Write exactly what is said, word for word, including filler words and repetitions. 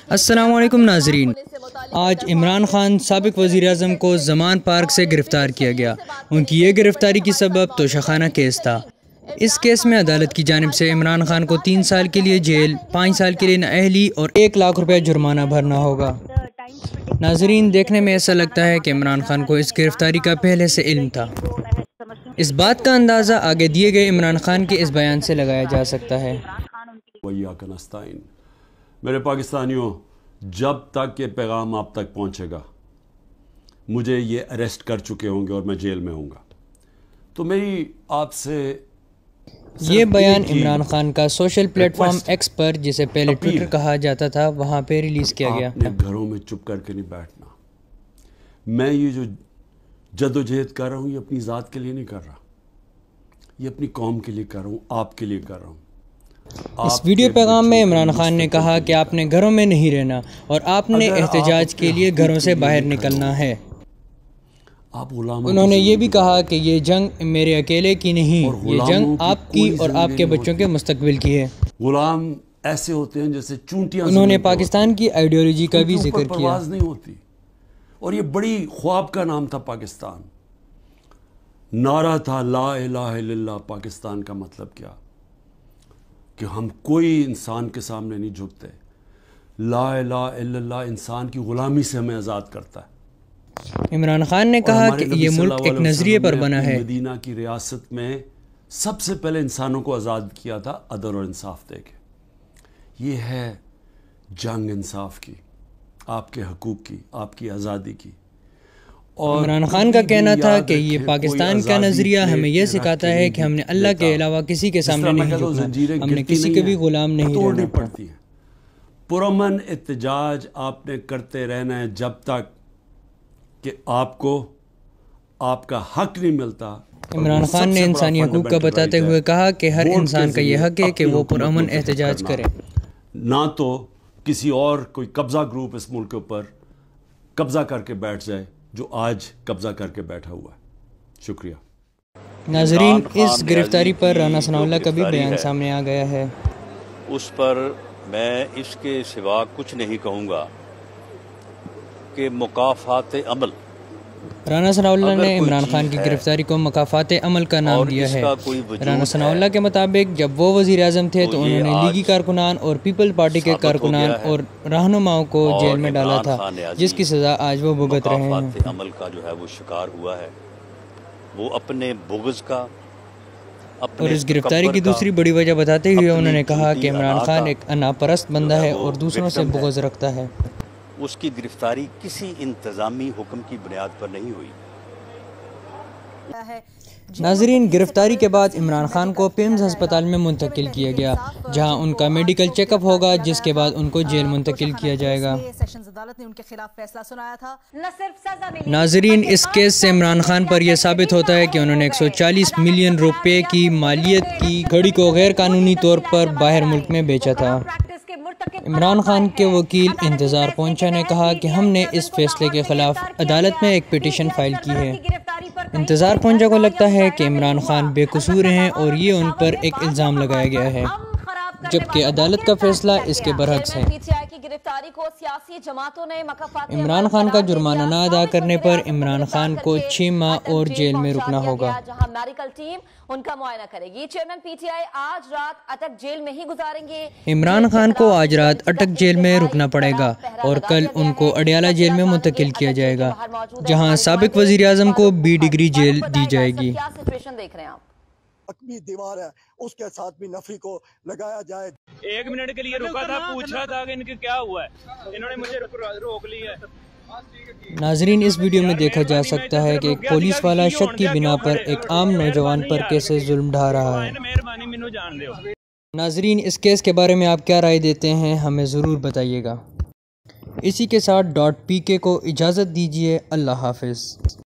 السلام علیکم ناظرین، آج عمران خان سابق وزیر اعظم کو زمان پارک سے گرفتار کیا گیا۔ ان کی یہ گرفتاری کی سبب توشخانہ کیس تھا۔ اس کیس میں عدالت کی جانب سے عمران خان کو تین سال کے لیے جیل، پانچ سال کے لیے نااہلی اور ایک لاکھ روپے جرمانہ بھرنا ہوگا۔ ناظرین، دیکھنے میں ایسا لگتا ہے کہ عمران خان کو اس گرفتاری کا پہلے سے علم تھا۔ اس بات کا اندازہ آگے دیے گئے عمران خان کے اس بیان سے لگایا جا سکتا ہے۔ میرے پاکستانیوں، جب تک یہ پیغام آپ تک پہنچے گا، مجھے یہ اریسٹ کر چکے ہوں گے اور میں جیل میں ہوں گا، تو میری آپ سے یہ بیان عمران خان کا سوشل پلیٹ فارم ایکس پر، جسے پہلے ٹویٹر کہا جاتا تھا، وہاں پہ ریلیز کیا گیا۔ اپنے گھروں میں چپ کر کے نہیں بیٹھنا۔ میں یہ جو جد و جہد کر رہا ہوں، یہ اپنی ذات کے لیے نہیں کر رہا، یہ اپنی قوم کے لیے کر رہا ہوں، آپ کے لیے کر رہا ہوں۔ اس ویڈیو پیغام میں عمران خان نے کہا کہ آپ نے گھروں میں نہیں رہنا اور آپ نے احتجاج کے لیے گھروں سے باہر نکلنا ہے۔ انہوں نے یہ بھی کہا کہ یہ جنگ میرے اکیلے کی نہیں، یہ جنگ آپ کی اور آپ کے بچوں کے مستقبل کی ہے۔ غلام ایسے ہوتے ہیں جیسے چونٹیاں۔ انہوں نے پاکستان کی آئیڈیالوجی کا بھی ذکر کیا۔ پرواز نہیں ہوتی، اور یہ بڑی خواب کا نام تھا پاکستان۔ نعرہ تھا لا الہ الا اللہ۔ پاکستان کا مطلب کیا؟ کہ ہم کوئی انسان کے سامنے نہیں جھکتے۔ لا الہ الا اللہ انسان کی غلامی سے ہمیں آزاد کرتا ہے۔ عمران خان نے کہا کہ یہ ملک ایک نظریے پر بنا ہے۔ مدینہ کی ریاست میں سب سے پہلے انسانوں کو آزاد کیا تھا عدل اور انصاف دے کے۔ یہ ہے جنگ انصاف کی، آپ کے حقوق کی، آپ کی آزادی کی۔ عمران خان کا کہنا تھا کہ یہ پاکستان کا نظریہ ہمیں یہ سکھاتا ہے کہ ہم نے اللہ کے علاوہ کسی کے سامنے نہیں جھکنا، ہم نے کسی کے بھی غلام نہیں رہنا۔ پڑتی ہے پرامن احتجاج آپ نے کرتے رہنا ہے جب تک کہ آپ کو آپ کا حق نہیں ملتا۔ عمران خان نے انسانی حقوق کا بتاتے ہوئے کہا کہ ہر انسان کا یہ حق ہے کہ وہ پرامن احتجاج کرے، نہ تو کسی اور کوئی قبضہ گروپ اس ملک کے اوپر قبضہ کر کے بیٹھ جائے جو آج قبضہ کر کے بیٹھا ہوا ہے۔ شکریہ ناظرین، اس گرفتاری پر رانا ثناءاللہ کا بھی بیان سامنے آ گیا ہے۔ اس پر میں اس کے سوا کچھ نہیں کہوں گا کہ مکافات عمل۔ رانا ثناءاللہ نے عمران خان کی گرفتاری کو مکافات عمل کا نام دیا ہے۔ رانا ثناءاللہ کے مطابق جب وہ وزیر اعظم تھے تو انہوں نے لیگی کارکنان اور پیپل پارٹی کے کارکنان اور رہنماؤں کو جیل میں ڈالا تھا، جس کی سزا آج وہ بھگت رہے ہیں۔ مکافات عمل کا جو ہے وہ شکار ہوا ہے، وہ اپنے بغض کا۔ اور اس گرفتاری کی دوسری بڑی وجہ بتاتے ہوئے انہوں نے کہا کہ عمران خان ایک انا پرست بندہ ہے اور دوسروں سے بغض رکھتا ہے۔ اس کی گرفتاری کسی انتظامی حکم کی بنیاد پر نہیں ہوئی۔ ناظرین، گرفتاری کے بعد عمران خان کو پیمز ہسپتال میں منتقل کیا گیا، جہاں ان کا میڈیکل چیک اپ ہوگا، جس کے بعد ان کو جیل منتقل کیا جائے گا۔ ناظرین، اس کیس سے عمران خان پر یہ ثابت ہوتا ہے کہ انہوں نے ایک سو چالیس ملین روپے کی مالیت کی گھڑی کو غیر قانونی طور پر باہر ملک میں بیچا تھا۔ عمران خان کے وکیل انتظار پونچا نے کہا کہ ہم نے اس فیصلے کے خلاف عدالت میں ایک پیٹیشن فائل کی ہے۔ انتظار پونچا کو لگتا ہے کہ عمران خان بے قصور ہیں اور یہ ان پر ایک الزام لگایا گیا ہے، جبکہ عدالت کا فیصلہ اس کے برعکس ہے۔ عمران خان کا جرمانہ نہ ادا کرنے پر عمران خان کو چھ ماہ اور جیل میں رکنا ہوگا۔ جہاں میڈیکل ٹیم ان کا معائنہ کرے گی۔ چیئرمین پی ٹی آئی آج رات اٹک جیل میں ہی گزاریں گے۔ عمران خان کو آج رات اٹک جیل میں رکنا پڑے گا اور کل ان کو اڈیالہ جیل میں منتقل کیا جائے گا، جہاں سابق وزیر اعظم کو بی ڈگری جیل دی جائے گی۔ کیا سچویشن دیکھ رہے ہیں آپ؟ اپنی دیوار ہے، اس کے ساتھ بھی نفری کو لگایا جائے۔ ایک منٹ کے لیے رکا تھا، پوچھا تھا کہ ان کے کیا ہوا ہے، انہوں نے مجھے روک لیا ہے۔ ناظرین، اس ویڈیو میں دیکھا جا سکتا ہے کہ ایک پولیس والا شک کی بنا پر ایک عام نوجوان پر کیسے ظلم ڈھا رہا ہے۔ ناظرین، اس کیس کے بارے میں آپ کیا رائے دیتے ہیں، ہمیں ضرور بتائیے گا۔ اسی کے ساتھ ڈاٹ پی کے کو اجازت دیجیے۔ اللہ حافظ۔